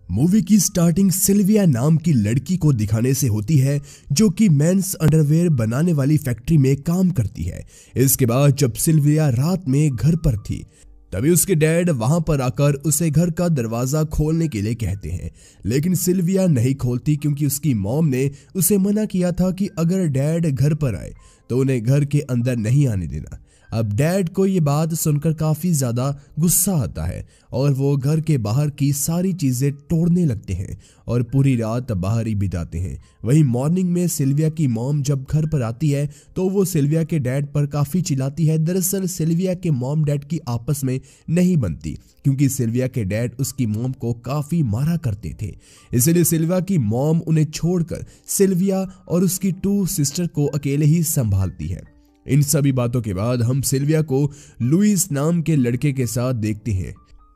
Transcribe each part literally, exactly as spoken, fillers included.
Movie की starting Sylvia नाम की लड़की को दिखाने से होती है, जो कि मेंस अंडरवेयर बनाने वाली फैक्ट्री में काम करती है। इसके बाद जब सिल्विया रात में घर पर थी, तभी उसके डैड वहां पर आकर उसे घर का दरवाजा खोलने के लिए कहते हैं, लेकिन सिल्विया नहीं खोलती क्योंकि उसकी मॉम ने उसे मना किया था कि अगर डैड घर पर आए तो उन्हें घर के अंदर नहीं आने देना। अब डैड को ये बात सुनकर काफी ज्यादा गुस्सा आता है और वो घर के बाहर की सारी चीजें तोड़ने लगते हैं और पूरी रात बाहर ही बिताते हैं। वहीं मॉर्निंग में सिल्विया की मॉम जब घर पर आती है तो वो सिल्विया के डैड पर काफी चिल्लाती है। दरअसल सिल्विया के मॉम डैड की आपस में नहीं बनती क्योंकि सिल्विया के डैड उसकी मॉम को काफी मारा करते थे, इसलिए सिल्विया की मॉम उन्हें छोड़कर सिल्विया और उसकी टू सिस्टर को अकेले ही संभालती है। इन सभी बातों के बाद हम सिल्विया को लुइस नाम के लड़के के साथ देखते हैं।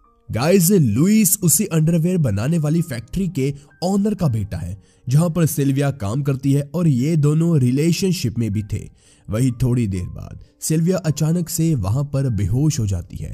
गाइस, लुइस उसी अंडरवेयर बनाने वाली फैक्ट्री के ऑनर का बेटा है जहां पर सिल्विया काम करती है और ये दोनों रिलेशनशिप में भी थे। वही थोड़ी देर बाद सिल्विया अचानक से वहां पर बेहोश हो जाती है।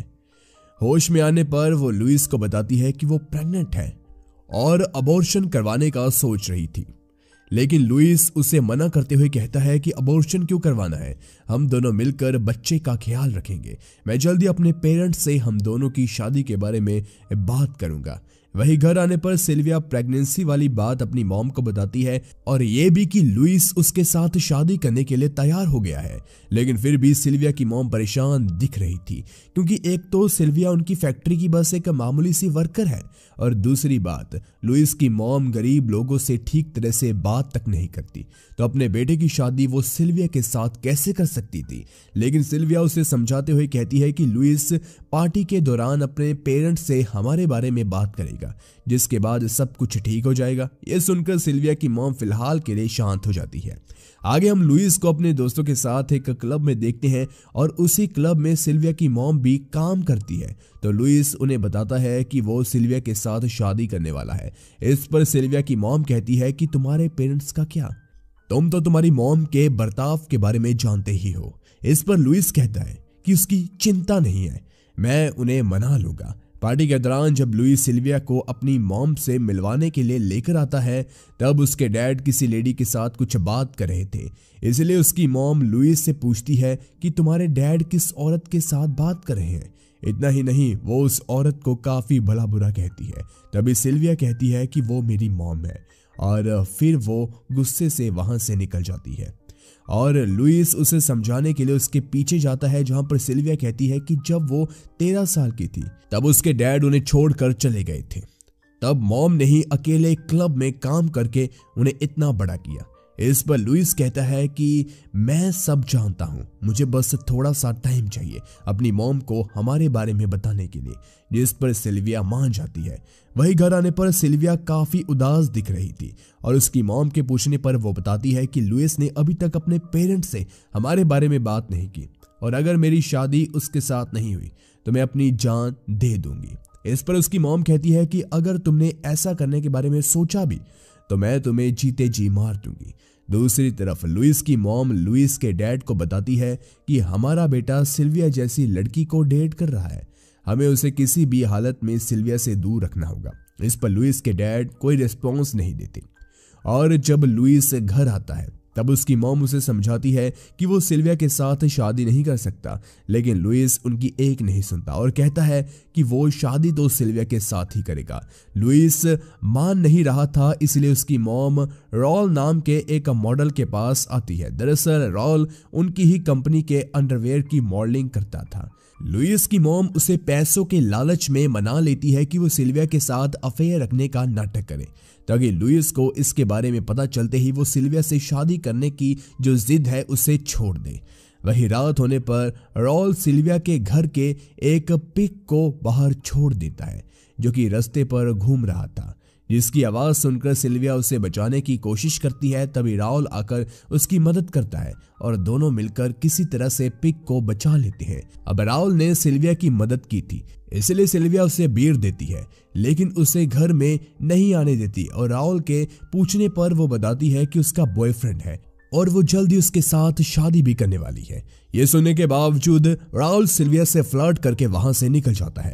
होश में आने पर वो लुइस को बताती है कि वो प्रेग्नेंट है और अबॉर्शन करवाने का सोच रही थी, लेकिन लुइस उसे मना करते हुए कहता है कि अबॉर्शन क्यों करवाना है, हम दोनों मिलकर बच्चे का ख्याल रखेंगे। मैं जल्दी अपने पेरेंट्स से हम दोनों की शादी के बारे में बात करूंगा। वही घर आने पर सिल्विया प्रेगनेंसी वाली बात अपनी मॉम को बताती है और ये भी कि लुइस उसके साथ शादी करने के लिए तैयार हो गया है, लेकिन फिर भी सिल्विया की मॉम परेशान दिख रही थी क्योंकि एक तो सिल्विया उनकी फैक्ट्री की बस एक मामूली सी वर्कर है और दूसरी बात लुइस की मॉम गरीब लोगों से ठीक तरह से बात तक नहीं करती, तो अपने बेटे की शादी वो सिल्विया के साथ कैसे कर सकती थी। लेकिन सिल्विया उसे समझाते हुए कहती है कि लुइस पार्टी के दौरान अपने पेरेंट्स से हमारे बारे में बात करेगा, जिसके बाद सब कुछ ठीक हो जाएगा। यह सुनकर सिल्विया की मॉम फिलहाल के लिए शांत हो जाती है। आगे हम लुइस को अपने दोस्तों के साथ एक क्लब में देखते हैं और उसी क्लब में सिल्विया की मॉम भी काम करती है, तो लुइस उन्हें बताता है कि वो सिल्विया के साथ शादी करने वाला है। इस पर सिल्विया की मॉम कहती है कि तुम्हारे पेरेंट्स का क्या, तुम तो तुम्हारी मॉम के बर्ताव के बारे में जानते ही हो। इस पर लुइस कहता है कि उसकी चिंता नहीं है, मैं उन्हें मना लूंगा। पार्टी के दौरान जब लुइस सिल्विया को अपनी मॉम से मिलवाने के लिए लेकर आता है, तब उसके डैड किसी लेडी के साथ कुछ बात कर रहे थे, इसलिए उसकी मॉम लुइस से पूछती है कि तुम्हारे डैड किस औरत के साथ बात कर रहे हैं। इतना ही नहीं, वो उस औरत को काफी भला बुरा कहती है। तभी सिल्विया कहती है कि वो मेरी मॉम है और फिर वो गुस्से से वहां से निकल जाती है और लुइस उसे समझाने के लिए उसके पीछे जाता है, जहां पर सिल्विया कहती है कि जब वो तेरह साल की थी तब उसके डैड उन्हें छोड़कर चले गए थे, तब मॉम ने ही अकेले क्लब में काम करके उन्हें इतना बड़ा किया। इस पर लुइस कहता है कि मैं सब जानता हूं, मुझे बस थोड़ा सा टाइम चाहिए अपनी मॉम को हमारे बारे में बताने के लिए, जिस पर सिल्विया मान जाती है। वही घर आने पर सिल्विया काफी उदास दिख रही थी और उसकी मॉम के पूछने पर वो बताती है कि लुइस ने अभी तक अपने पेरेंट्स से हमारे बारे में बात नहीं की और अगर मेरी शादी उसके साथ नहीं हुई तो मैं अपनी जान दे दूंगी। इस पर उसकी मॉम कहती है कि अगर तुमने ऐसा करने के बारे में सोचा भी तो मैं तुम्हें जीते जी मार दूंगी। दूसरी तरफ लुइस की मॉम लुइस के डैड को बताती है कि हमारा बेटा सिल्विया जैसी लड़की को डेट कर रहा है, हमें उसे किसी भी हालत में सिल्विया से दूर रखना होगा। इस पर लुइस के डैड कोई रिस्पॉन्स नहीं देते और जब लुइस घर आता है तब उसकी मॉम उसे समझाती है कि वो सिल्विया के साथ शादी नहीं कर सकता, लेकिन लुइस उनकी एक नहीं सुनता और कहता है कि वो शादी तो सिल्विया के साथ ही करेगा। लुइस मान नहीं रहा था, इसलिए उसकी मॉम रॉल नाम के एक मॉडल के पास आती है। दरअसल रॉल उनकी ही कंपनी के अंडरवेयर की मॉडलिंग करता था। लुइस की मॉम उसे पैसों के लालच में मना लेती है कि वो सिल्विया के साथ अफेयर रखने का नाटक करे, ताकि लुइस को इसके बारे में पता चलते ही वो सिल्विया से शादी करने की जो जिद है उसे छोड़ दे। वही रात होने पर रॉल सिल्विया के घर के एक पिग को बाहर छोड़ देता है जो कि रास्ते पर घूम रहा था, जिसकी आवाज सुनकर सिल्विया उसे बचाने की कोशिश करती है। तभी राउल आकर उसकी मदद करता है और दोनों मिलकर किसी तरह से पिग को बचा लेते हैं। अब राउल ने सिल्विया की मदद की थी, इसलिए सिल्विया उसे बीयर देती है, लेकिन उसे घर में नहीं आने देती और राउल के पूछने पर वो बताती है कि उसका बॉयफ्रेंड है और वो जल्दी उसके साथ शादी भी करने वाली है। ये सुनने के बावजूद राउल सिल्विया से फ्लर्ट करके वहां से निकल जाता है।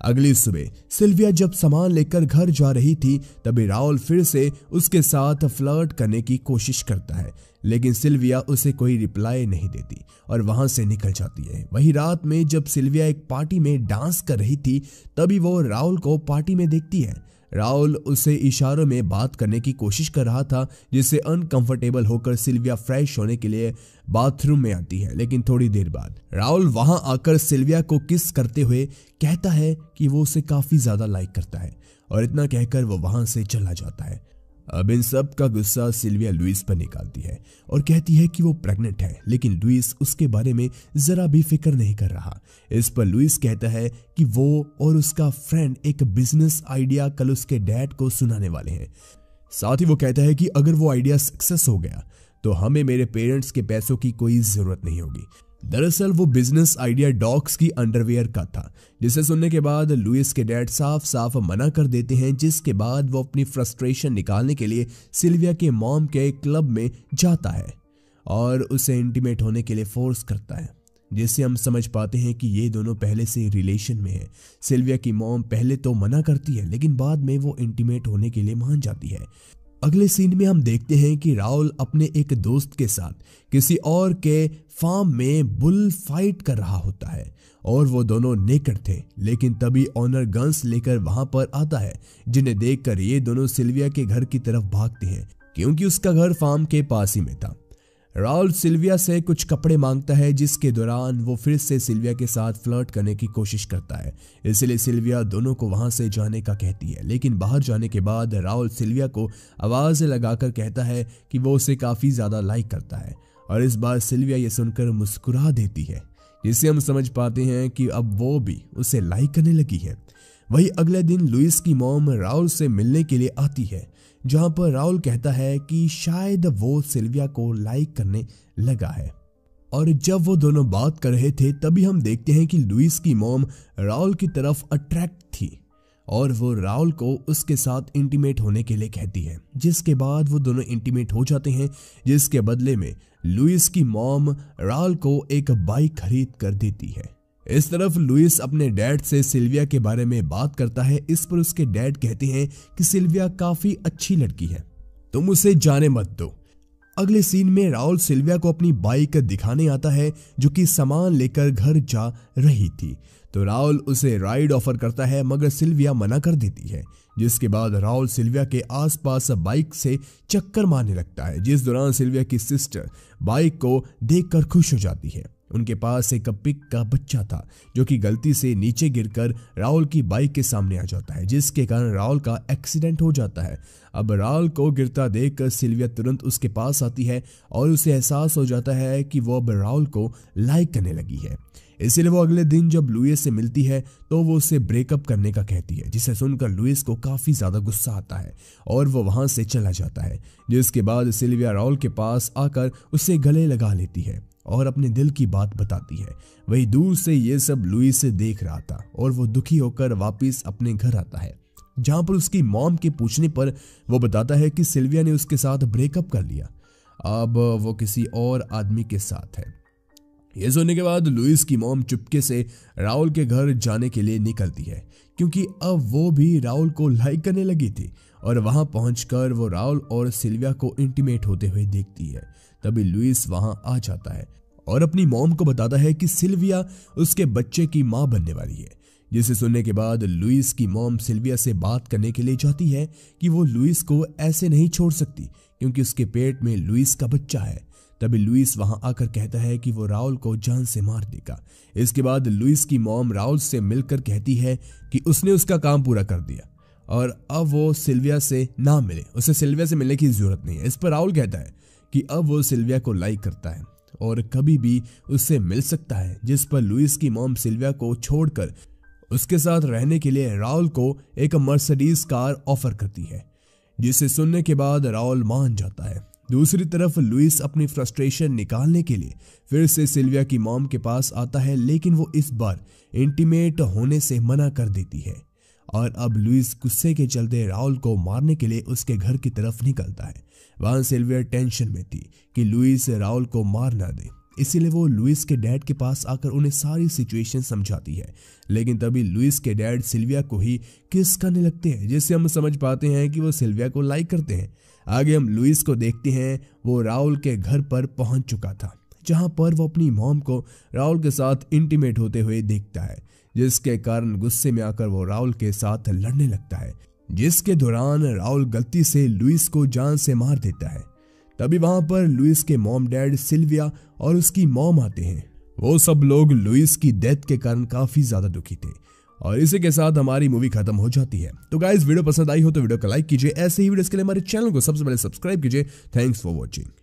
अगली सुबह सिल्विया जब सामान लेकर घर जा रही थी तभी राहुल फिर से उसके साथ फ्लर्ट करने की कोशिश करता है, लेकिन सिल्विया उसे कोई रिप्लाई नहीं देती और वहां से निकल जाती है। वही रात में जब सिल्विया एक पार्टी में डांस कर रही थी तभी वो राहुल को पार्टी में देखती है। राहुल उसे इशारों में बात करने की कोशिश कर रहा था, जिससे अनकंफर्टेबल होकर सिल्विया फ्रेश होने के लिए बाथरूम में आती है। लेकिन थोड़ी देर बाद राहुल वहां आकर सिल्विया को किस करते हुए कहता है कि वो उसे काफी ज्यादा लाइक करता है और इतना कहकर वो वहां से चला जाता है। अब इन सब का गुस्सा सिल्विया लुइस पर निकालती है और कहती है कि वो प्रेग्नेंट है, लेकिन लुइस उसके बारे में जरा भी फिक्र नहीं कर रहा। इस पर लुइस कहता है कि वो और उसका फ्रेंड एक बिजनेस आइडिया कल उसके डैड को सुनाने वाले हैं। साथ ही वो कहता है कि अगर वो आइडिया सक्सेस हो गया तो हमें मेरे पेरेंट्स के पैसों की कोई जरूरत नहीं होगी। दरअसल वो बिजनेस आइडिया डॉग्स की अंडरवेयर का था, जिसे सुनने के बाद लुइस के डैड साफ साफ मना कर देते हैं, जिसके बाद वो अपनी फ्रस्ट्रेशन निकालने के लिए सिल्विया के मॉम के क्लब में जाता है और उसे इंटीमेट होने के लिए फोर्स करता है, जिससे हम समझ पाते हैं कि ये दोनों पहले से रिलेशन में है। सिल्विया की मॉम पहले तो मना करती है, लेकिन बाद में वो इंटीमेट होने के लिए मान जाती है। अगले सीन में हम देखते हैं कि राहुल अपने एक दोस्त के साथ किसी और के फार्म में बुल फाइट कर रहा होता है और वो दोनों नेकेड थे, लेकिन तभी ऑनर गन्स लेकर वहां पर आता है, जिन्हें देखकर ये दोनों सिल्विया के घर की तरफ भागते हैं क्योंकि उसका घर फार्म के पास ही में था। राहुल सिल्विया से कुछ कपड़े मांगता है, जिसके दौरान वो फिर से सिल्विया के साथ फ्लर्ट करने की कोशिश करता है, इसलिए सिल्विया दोनों को वहां से जाने का कहती है। लेकिन बाहर जाने के बाद राहुल सिल्विया को आवाज लगाकर कहता है कि वो उसे काफी ज्यादा लाइक करता है और इस बार सिल्विया ये सुनकर मुस्कुरा देती है, जिससे हम समझ पाते हैं कि अब वो भी उसे लाइक करने लगी है। वही अगले दिन लुइस की मॉम राहुल से मिलने के लिए आती है, जहां पर राहुल कहता है कि शायद वो सिल्विया को लाइक करने लगा है। और जब वो दोनों बात कर रहे थे तभी हम देखते हैं कि लुइस की मॉम राहुल की तरफ अट्रैक्ट थी और वो राहुल को उसके साथ इंटीमेट होने के लिए कहती है, जिसके बाद वो दोनों इंटीमेट हो जाते हैं, जिसके बदले में लुइस की मॉम राहुल को एक बाइक खरीद कर देती है। इस तरफ लुइस अपने डैड से सिल्विया के बारे में बात करता है। इस पर उसके डैड कहते हैं कि सिल्विया काफी अच्छी लड़की है, तुम उसे जाने मत दो। अगले सीन में राहुल सिल्विया को अपनी बाइक दिखाने आता है, जो कि सामान लेकर घर जा रही थी, तो राहुल उसे राइड ऑफर करता है, मगर सिल्विया मना कर देती है, जिसके बाद राहुल सिल्विया के आसपास बाइक से चक्कर मारने लगता है, जिस दौरान सिल्विया की सिस्टर बाइक को देखकर खुश हो जाती है। उनके पास एक पिग का बच्चा था, जो कि गलती से नीचे गिरकर राहुल की बाइक के सामने आ जाता है, जिसके कारण राहुल का एक्सीडेंट हो जाता है। अब राहुल को गिरता देखकर सिल्विया तुरंत उसके पास आती है और उसे एहसास हो जाता है कि वो अब राहुल को लाइक करने लगी है। इसलिए वो अगले दिन जब लुइस से मिलती है तो वो उसे ब्रेकअप करने का कहती है, जिसे सुनकर लुइस को काफी ज्यादा गुस्सा आता है और वो वहां से चला जाता है। जिसके बाद सिल्विया राहुल के पास आकर उसे गले लगा लेती है और अपने दिल की बात बताती है। वही दूर से ये सब लुइस से देख रहा था और वो दुखी होकर वापस अपने घर आता है, जहां पर उसकी मॉम के पूछने पर वो बताता है कि सिल्विया ने उसके साथ ब्रेकअप कर लिया, अब वो किसी और आदमी के साथ है। ये सुनने के बाद लुइस की मॉम चुपके से राहुल के घर जाने के लिए निकलती है, क्योंकि अब वो भी राहुल को लाइक करने लगी थी और वहां पहुंचकर वो राहुल और सिल्विया को इंटीमेट होते हुए देखती है। तभी लुइस वहां आ जाता है और अपनी मॉम को बताता है कि सिल्विया उसके बच्चे की मां बनने वाली है, जिसे सुनने के बाद लुइस की मॉम सिल्विया से बात करने के लिए चाहती है कि वो लुइस को ऐसे नहीं छोड़ सकती, क्योंकि उसके पेट में लुइस का बच्चा है। तभी लुइस वहां आकर कहता है कि वो राहुल को जान से मार देगा। इसके बाद लुइस की मॉम राहुल से मिलकर कहती है कि उसने उसका काम पूरा कर दिया और अब वो सिल्विया से ना मिले, उसे सिल्विया से मिलने की जरूरत नहीं है। इस पर राहुल कहता है कि अब वो सिल्विया को लाइक करता है और कभी भी उससे मिल सकता है, जिस पर लुइस की मॉम सिल्विया को छोड़कर उसके साथ रहने के लिए राहुल को एक मर्सिडीज कार ऑफर करती है, जिसे सुनने के बाद राहुल मान जाता है। दूसरी तरफ लुइस अपनी फ्रस्ट्रेशन निकालने के लिए फिर से सिल्विया की मॉम के पास आता है, लेकिन वो इस बार इंटीमेट होने से मना कर देती है और अब लुइस गुस्से के चलते राहुल को मारने के लिए उसके घर की तरफ निकलता है। वहां सिल्विया टेंशन में थी कि लुइस राहुल को मार ना दे, इसीलिए वो लुइस के डैड के पास आकर उन्हें सारी सिचुएशन समझाती है। लेकिन तभी लुइस के डैड सिल्विया को ही किस करने लगते हैं, जिससे हम समझ पाते हैं कि वो सिल्विया को लाइक करते हैं। आगे हम लुइस को देखते हैं, वो राउल के घर पर पहुंच चुका था, जहां पर वो अपनी मॉम को राउल के साथ इंटीमेट होते हुए देखता है, जिसके कारण गुस्से में आकर वो राउल के साथ लड़ने लगता है, जिसके दौरान राउल गलती से लुइस को जान से मार देता है। तभी वहां पर लुइस के मॉम डैड, सिल्विया और उसकी मॉम आते हैं। वो सब लोग लुइस की डेथ के कारण काफी ज्यादा दुखी थे और इसी के साथ हमारी मूवी खत्म हो जाती है। तो गाइस, वीडियो पसंद आई हो तो वीडियो को लाइक कीजिए। ऐसे ही वीडियोस के लिए हमारे चैनल को सबसे पहले सब्सक्राइब कीजिए। Thanks for watching.